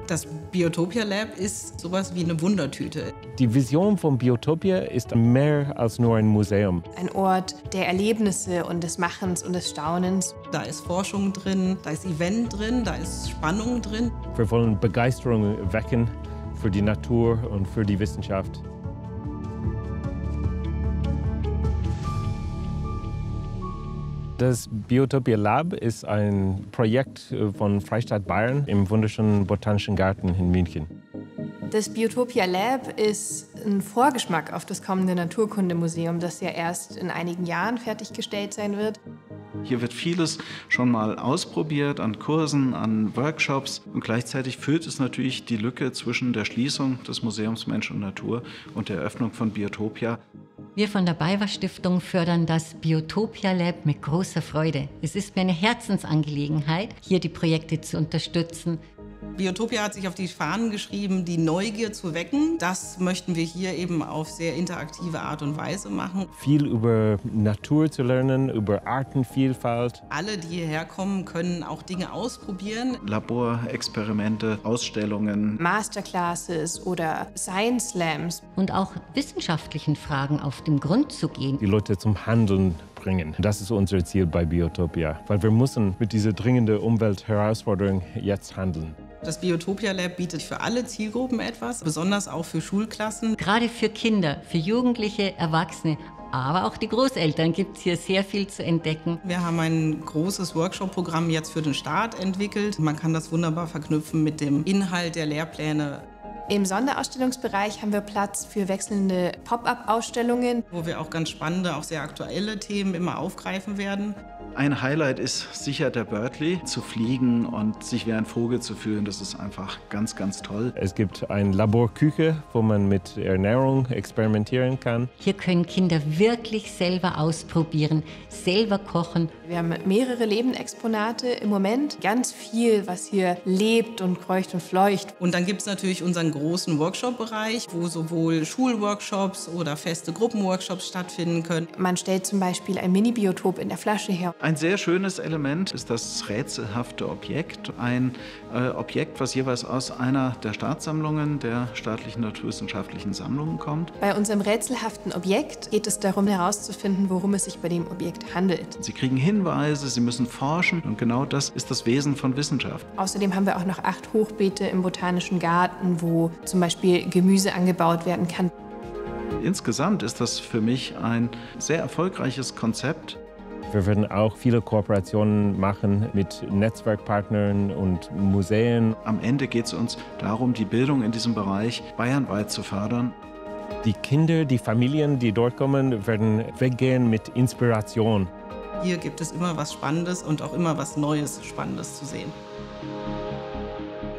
Das Biotopia Lab ist sowas wie eine Wundertüte. Die Vision von Biotopia ist mehr als nur ein Museum. Ein Ort der Erlebnisse und des Machens und des Staunens. Da ist Forschung drin, da ist Event drin, da ist Spannung drin. Wir wollen Begeisterung wecken für die Natur und für die Wissenschaft. Das Biotopia Lab ist ein Projekt von Freistaat Bayern im wunderschönen Botanischen Garten in München. Das Biotopia Lab ist ein Vorgeschmack auf das kommende Naturkundemuseum, das ja erst in einigen Jahren fertiggestellt sein wird. Hier wird vieles schon mal ausprobiert an Kursen, an Workshops und gleichzeitig füllt es natürlich die Lücke zwischen der Schließung des Museums Mensch und Natur und der Eröffnung von Biotopia. Wir von der BayWa Stiftung fördern das Biotopia Lab mit großer Freude. Es ist mir eine Herzensangelegenheit, hier die Projekte zu unterstützen. Biotopia hat sich auf die Fahnen geschrieben, die Neugier zu wecken. Das möchten wir hier eben auf sehr interaktive Art und Weise machen. Viel über Natur zu lernen, über Artenvielfalt. Alle, die hierher kommen, können auch Dinge ausprobieren. Laborexperimente, Ausstellungen. Masterclasses oder Science Slams. Und auch wissenschaftlichen Fragen auf den Grund zu gehen. Die Leute zum Handeln bringen. Das ist unser Ziel bei Biotopia, weil wir müssen mit dieser dringenden Umweltherausforderung jetzt handeln. Das Biotopia Lab bietet für alle Zielgruppen etwas, besonders auch für Schulklassen. Gerade für Kinder, für Jugendliche, Erwachsene, aber auch die Großeltern gibt es hier sehr viel zu entdecken. Wir haben ein großes Workshop-Programm jetzt für den Start entwickelt. Man kann das wunderbar verknüpfen mit dem Inhalt der Lehrpläne. Im Sonderausstellungsbereich haben wir Platz für wechselnde Pop-up-Ausstellungen, wo wir auch ganz spannende, auch sehr aktuelle Themen immer aufgreifen werden. Ein Highlight ist sicher der Birdly, zu fliegen und sich wie ein Vogel zu fühlen. Das ist einfach ganz, ganz toll. Es gibt eine Laborküche, wo man mit Ernährung experimentieren kann. Hier können Kinder wirklich selber ausprobieren, selber kochen. Wir haben mehrere Lebenexponate im Moment. Ganz viel, was hier lebt und kreucht und fleucht. Und dann gibt es natürlich unseren großen Workshop-Bereich, wo sowohl Schulworkshops oder feste Gruppenworkshops stattfinden können. Man stellt zum Beispiel ein Mini-Biotop in der Flasche her. Ein sehr schönes Element ist das rätselhafte Objekt. Ein Objekt, was jeweils aus einer der Staatssammlungen der staatlichen naturwissenschaftlichen Sammlungen kommt. Bei unserem rätselhaften Objekt geht es darum herauszufinden, worum es sich bei dem Objekt handelt. Sie kriegen Hinweise, Sie müssen forschen und genau das ist das Wesen von Wissenschaft. Außerdem haben wir auch noch 8 Hochbeete im Botanischen Garten, wo zum Beispiel Gemüse angebaut werden kann. Insgesamt ist das für mich ein sehr erfolgreiches Konzept. Wir werden auch viele Kooperationen machen mit Netzwerkpartnern und Museen. Am Ende geht es uns darum, die Bildung in diesem Bereich bayernweit zu fördern. Die Kinder, die Familien, die dort kommen, werden weggehen mit Inspiration. Hier gibt es immer was Spannendes und auch immer was Neues Spannendes zu sehen.